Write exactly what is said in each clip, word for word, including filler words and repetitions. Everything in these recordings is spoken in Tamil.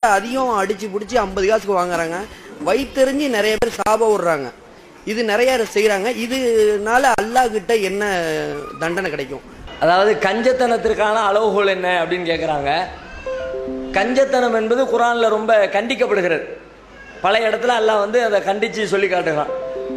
அதிகம் அடிச்சு பிடிச்சி ஐம்பது காசுக்கு வாங்குறாங்க. வயிற்றெறிஞ்சு நிறைய பேர் சாப விடுறாங்க. இது நிறைய செய்யறாங்க. இதனால அல்லாஹ் கிட்ட என்ன தண்டனை கிடைக்கும்? அதாவது கஞ்சத்தனத்திற்கான அளவுகோல் என்ன அப்படின்னு கேட்குறாங்க. கஞ்சத்தனம் என்பது குர்ஆன்ல ரொம்ப கண்டிக்கப்படுகிறது. பல இடத்துல அல்லாஹ் வந்து அதை கண்டித்து சொல்லி காட்டுறான்.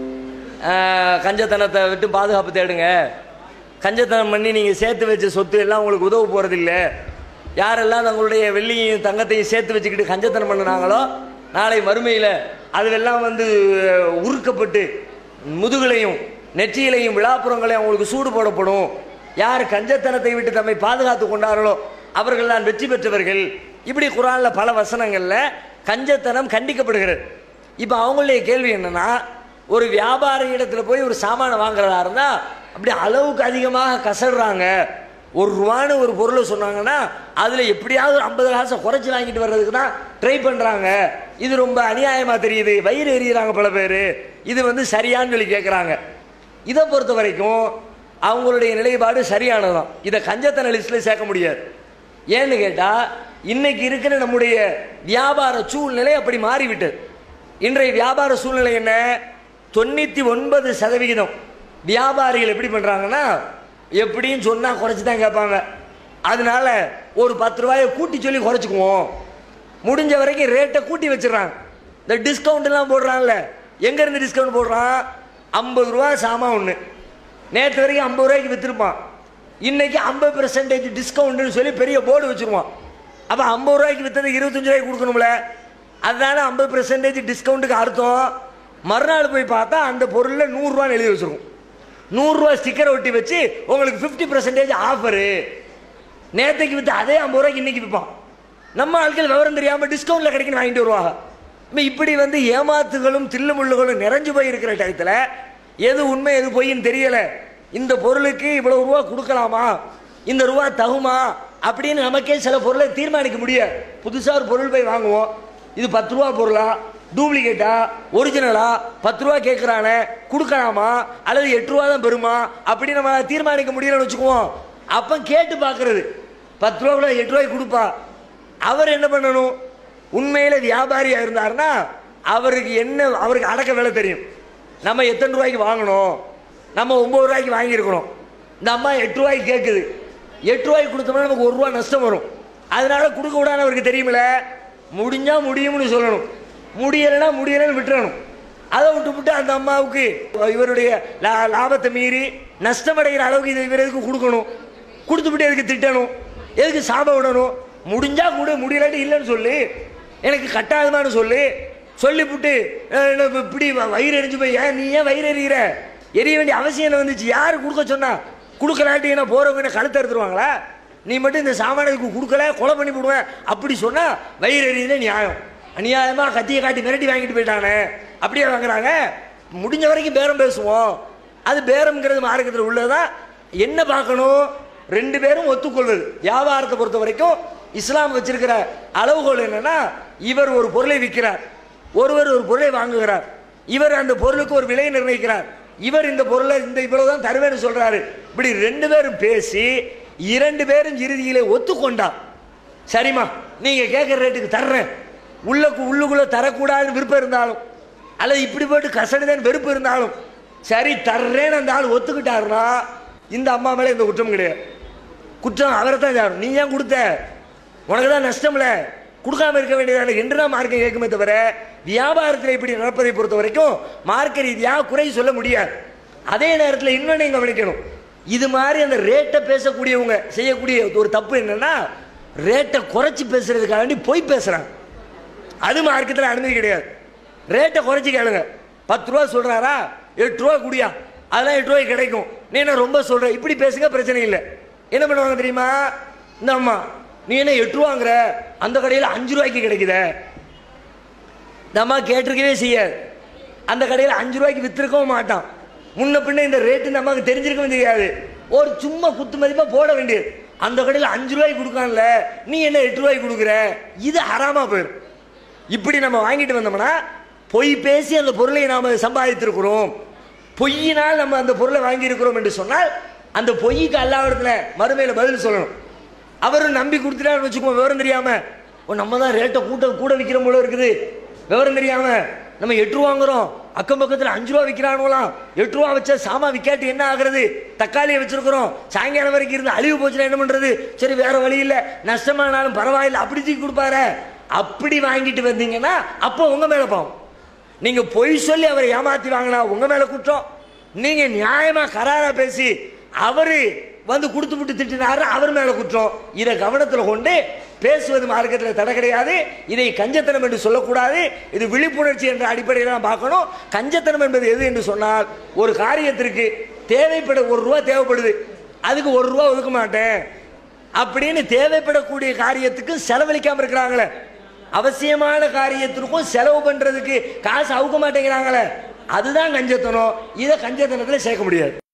கஞ்சத்தனத்தை விட்டு பாதுகாப்பு தேடுங்க, கஞ்சத்தனம் பண்ணி நீங்கள் சேர்த்து வச்ச சொத்து எல்லாம் உங்களுக்கு உதவ போகிறதில்ல. யாரெல்லாம் தங்களுடைய வெள்ளியையும் தங்கத்தையும் சேர்த்து வச்சுக்கிட்டு கஞ்சத்தனம் பண்ணினாங்களோ நாளை மறுமையில் அதுவெல்லாம் வந்து உருக்கப்பட்டு முதுகலையும் நெற்றியிலையும் விழாப்புறங்களையும் அவங்களுக்கு சூடு போடப்படும். யார் கஞ்சத்தனத்தை விட்டு தம்மை பாதுகாத்து கொண்டார்களோ அவர்கள் தான் வெற்றி பெற்றவர்கள். இப்படி குர்ஆன்ல பல வசனங்களில் கஞ்சத்தனம் கண்டிக்கப்படுகிறது. இப்போ அவங்களுடைய கேள்வி என்னன்னா, ஒரு வியாபார இடத்துல போய் ஒரு சாமானை வாங்குறதா இருந்தால் அப்படி அளவுக்கு அதிகமாக கசடுறாங்க. ஒரு ரூபான்னு ஒரு பொருளை சொன்னாங்கன்னா அதில் எப்படியாவது ஒரு ஐம்பது காசை குறைச்சி வாங்கிட்டு வர்றதுக்கு தான் ட்ரை பண்ணுறாங்க. இது ரொம்ப அநியாயமாக தெரியுது, வயிறு எறிகிறாங்க பல பேர். இது வந்து சரியான்னு சொல்லி கேட்குறாங்க. இதை பொறுத்த வரைக்கும் அவங்களுடைய நிலைப்பாடு சரியானதுதான். இதை கஞ்சத்தன லிஸ்ட்டில் சேர்க்க முடியாது. ஏன்னு கேட்டால் இன்னைக்கு இருக்கிற நம்முடைய வியாபார சூழ்நிலை அப்படி மாறிவிட்டது. இன்றைய வியாபார சூழ்நிலை என்ன? தொண்ணூற்றி ஒன்பது சதவிகிதம் வியாபாரிகள் எப்படி பண்ணுறாங்கன்னா, எப்படின்னு சொன்னால் குறைச்சி தான் கேட்பாங்க. அதனால ஒரு பத்து ரூபாயை கூட்டி சொல்லி குறைச்சிக்குவோம், முடிஞ்ச வரைக்கும் ரேட்டை கூட்டி வச்சிடறாங்க. இந்த டிஸ்கவுண்ட்லாம் போடுறாங்கல்ல, எங்கேருந்து டிஸ்கவுண்ட் போடுறான்? ஐம்பது ரூபா சாமான் ஒன்று நேற்று வரைக்கும் ஐம்பது ரூபாய்க்கு விற்றுருப்பான், இன்னைக்கு ஐம்பது பெர்சன்டேஜ் டிஸ்கவுண்ட்னு சொல்லி பெரிய போர்டு வச்சுருவான். அப்போ ஐம்பது ரூபாய்க்கு விற்றது இருபத்தஞ்சு ரூபாய்க்கு கொடுக்கணும்ல. அதனால ஐம்பது பெர்சன்டேஜ் டிஸ்கவுண்ட்டுக்கு அர்த்தம் மறுநாள் போய் பார்த்தா அந்த பொருளில் நூறுரூவான்னு எழுதி வச்சுருக்கும். நூறுரூவா ஸ்டிக்கரை ஒட்டி வச்சு உங்களுக்கு ஃபிஃப்டி பர்சன்டேஜ் ஆஃபரு. நேற்றுக்கு விற்று அதே ஐம்பது ரூபாய்க்கு இன்னைக்கு விற்பான். நம்ம ஆட்கள் விவரம் தெரியாமல் டிஸ்கவுண்ட்டில் கிடைக்குன்னு வாங்கிட்டு வருவாங்க. இப்போ இப்படி வந்து ஏமாத்துகளும் தில்லுமுள்ளுகளும் நிறைஞ்சு போய் இருக்கிற டயத்தில் எது உண்மை எது பொய்ன்னு தெரியலை. இந்த பொருளுக்கு இவ்வளோ ரூபா கொடுக்கலாமா, இந்த ரூபா தகுமா அப்படின்னு நமக்கே சில பொருளை தீர்மானிக்க முடியாது. புதுசாக ஒரு பொருள் போய் வாங்குவோம், இது பத்து ரூபா பொருளா, டூப்ளிகேட்டா, ஒரிஜினலா, பத்து ரூபா கேட்குறானே கொடுக்கலாமா அல்லது எட்டு ரூபா தான் பெறுமா அப்படின்னு நம்ம தீர்மானிக்க முடியலன்னு வச்சுக்குவோம். அப்போ கேட்டு பார்க்கறது, பத்து ரூபா கூட எட்டு ரூபாய்க்கு கொடுப்பா. அவர் என்ன பண்ணணும்? உண்மையில் வியாபாரியாக இருந்தாருன்னா அவருக்கு என்ன, அவருக்கு அடக்க வேலை தெரியும். நம்ம எத்தனை ரூபாய்க்கு வாங்கணும், நம்ம ஒம்பது ரூபாய்க்கு வாங்கியிருக்கணும், இந்த அம்மா எட்டு ரூபாய்க்கு கேட்குது, எட்டு ரூபாய்க்கு கொடுத்தோம்னா நமக்கு ஒரு ரூபா நஷ்டம் வரும். அதனால கொடுக்க விடான்னு அவருக்கு தெரியுமில்ல. முடிஞ்சால் முடியும்னு சொல்லணும், முடியலைன்னா முடியலன்னு விட்டுறணும். அதை விட்டு விட்டு அந்த அம்மாவுக்கு இவருடைய லா லாபத்தை மீறி நஷ்டமடைகிற அளவுக்கு இது இவர் எதுக்கு கொடுக்கணும்? கொடுத்து விட்டு எதுக்கு திட்டணும், எதுக்கு சாபம் விடணும்? முடிஞ்சா கூட, முடியலாட்டி இல்லைன்னு சொல்லி, எனக்கு கட்டாயமானு சொல்லி சொல்லிவிட்டு இப்படி வயிறு எரிஞ்சு போய் ஏன் நீ ஏன் வயிறு எறிகிற, எரிய வேண்டிய அவசியம் என்ன வந்துச்சு? யார் கொடுக்க சொன்னா? கொடுக்கலாட்டி என்ன போறவங்க என்ன கழுத்தை எடுத்துருவாங்களா? நீ மட்டும் இந்த சாமானுக்கு கொடுக்கல கொலை பண்ணி போடுவேன் அப்படி சொன்னா வயிறு எறியுதே நியாயம். அநியாயமா கத்தியை காட்டி மிரட்டி வாங்கிட்டு போயிட்டானே அப்படியே வாங்குறாங்க. முடிஞ்ச வரைக்கும் பேரம் பேசுவோம். அது பேரம்ங்கிறது மார்க்கத்தில் உள்ளதான். என்ன பார்க்கணும்? ரெண்டு பேரும் ஒத்துக்கொள்வது. வியாபாரத்தை பொறுத்த வரைக்கும் இஸ்லாம் வச்சிருக்கிற அளவுகோல் என்னன்னா, இவர் ஒரு பொருளை விற்கிறார், ஒருவர் ஒரு பொருளை வாங்குகிறார், இவர் அந்த பொருளுக்கு ஒரு விலை நிர்ணயிக்கிறார், இவர் இந்த பொருளை இந்த இவ்வளவுதான் தருவேன்னு சொல்றாரு. இப்படி ரெண்டு பேரும் பேசி இரண்டு பேரும் இறுதியிலே ஒத்துக்கொண்டா, சரிம்மா நீங்க கேட்கிற ரேட்டுக்கு தர்றேன், உள்ளக்கு உள்ளுக்குள்ள தரக்கூடாதுன்னு விருப்பம் இருந்தாலும் அல்லது இப்படி போட்டு கசடுதான் வெறுப்பு இருந்தாலும் சரி தர்றேன்னு அந்த ஆள் ஒத்துக்கிட்டாருன்னா இந்த அம்மா மேலே இந்த குற்றம் கிடையாது. குற்றம் அவரை தான் சாரும். நீ ஏன் கொடுத்த, உனக்கு தான் நஷ்டம் இல்லை, கொடுக்காம இருக்க வேண்டியதான என்று தான் மார்க்கம் கேட்குமே தவிர வியாபாரத்தில் இப்படி நடப்பதை பொறுத்த வரைக்கும் மார்க்க ரீதியாக குறை சொல்ல முடியாது. அதே நேரத்தில் இன்னொன்று கவனிக்கணும், இது மாதிரி அந்த ரேட்டை பேசக்கூடியவங்க செய்யக்கூடிய ஒரு தப்பு என்னன்னா, ரேட்டை குறைச்சி பேசுறதுக்காக வேண்டி போய் பேசுறாங்க. அது மார்க்கத்தில் அனுமதி கிடையாது. ரேட்டை குறைச்சி கேளுங்க. பத்து ரூபா சொல்றாரா, எட்டு ரூபா குடியா, அதெல்லாம் எட்டு ரூபாய்க்கு கிடைக்கும், நீ என்ன ரொம்ப சொல்ற, இப்படி பேசுங்க, பிரச்சனை இல்லை. என்ன பண்ணுவாங்க தெரியுமா? இந்த அம்மா நீ என்ன எட்டு ரூபாங்கிற, அந்த கடையில் அஞ்சு ரூபாய்க்கு கிடைக்குத. இந்த அம்மா கேட்டிருக்கவே செய்யாது, அந்த கடையில் அஞ்சு ரூபாய்க்கு வித்திருக்கவும் மாட்டான். முன்ன பின்ன இந்த ரேட்டு இந்த அம்மாவுக்கு தெரிஞ்சிருக்கவும் தெரியாது. ஒரு சும்மா குத்து மதிப்பா போட வேண்டியது. அந்த கடையில் அஞ்சு ரூபாய்க்கு கொடுக்கான்ல, நீ என்ன எட்டு ரூபாய்க்கு கொடுக்குற, இது ஹராமா போயிடும். இப்படி நம்ம வாங்கிட்டு வந்தோம்னா பொய் பேசி அந்த பொருளை நாம் சம்பாதித்திருக்கிறோம், பொய்யினால் நம்ம அந்த பொருளை வாங்கியிருக்கிறோம் என்று சொன்னால் அந்த பொய்க்கு அல்லாஹ்விடத்துல மறுமையில பதில் சொல்லணும். அவரும் நம்பி கொடுத்துட்டாருன்னு வச்சுக்கோங்க, விவரம் தெரியாம நம்ம தான் ரேட்டை கூட்ட கூட விற்கிற போல இருக்குது. விவரம் தெரியாம நம்ம எட்டு ரூபா வாங்குறோம், அக்கம் பக்கத்தில் அஞ்சு ரூபா விற்கிறானுலாம். எட்டு ரூபா வச்சா சாமா விற்காட்டு என்ன ஆகுறது? தக்காளியை வச்சிருக்கிறோம், சாயங்காலம் வரைக்கும் இருந்து அழிவு போச்சுன்னா என்ன பண்றது? சரி வேற வழி இல்லை, நஷ்டமானாலும் பரவாயில்லை அப்படி தூக்கி கொடுப்பாரு. அப்படி வாங்கிட்டு வந்தீங்கன்னா அப்போ உங்க மேல பாவம். நீங்க பொய் சொல்லி அவரை ஏமாத்தி வாங்கினா உங்க மேல குற்றம். நீங்க நியாயமா கராரா பேசி அவரு வந்து கொடுத்து விட்டு திட்டினாரு, அவர் மேல குற்றம். இதை கவனத்தில் கொண்டு பேசுவது மார்க்கத்தில் தடை கிடையாது. இதை கஞ்சத்தனம் என்று சொல்லக்கூடாது. இது விழிப்புணர்ச்சி என்ற அடிப்படையில் தான் பார்க்கணும். கஞ்சத்தனம் என்பது எது என்று சொன்னால், ஒரு காரியத்திற்கு தேவைப்பட ஒரு ரூபா தேவைப்படுது, அதுக்கு ஒரு ரூபா ஒதுக்க மாட்டேன் அப்படின்னு தேவைப்படக்கூடிய காரியத்துக்கு செலவழிக்காம இருக்கிறாங்களே, அவசியமான காரியத்திற்கும் செலவு பண்றதுக்கு காசு அவுக்க மாட்டேங்கிறாங்களே, அதுதான் கஞ்சத்தனம். இதை கஞ்சத்தனத்தில் சேர்க்க முடியாது.